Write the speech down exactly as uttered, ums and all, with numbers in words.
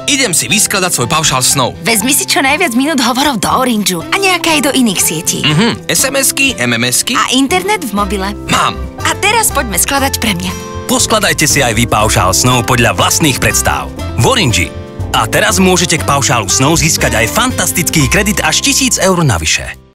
Idem si vyskladať svoj paušál snov. Vezmi si čo najviac minút hovorov do Orangeu a nejaké aj do iných sietí. Mhm, es em esky, em em esky. A internet v mobile. Mám. A teraz poďme skladať pre mňa. Poskladajte si aj vy paušál snov podľa vlastných predstav. V Orangeu. A teraz môžete k paušálu snov získať aj fantastický kredit až tisíc eur navyše.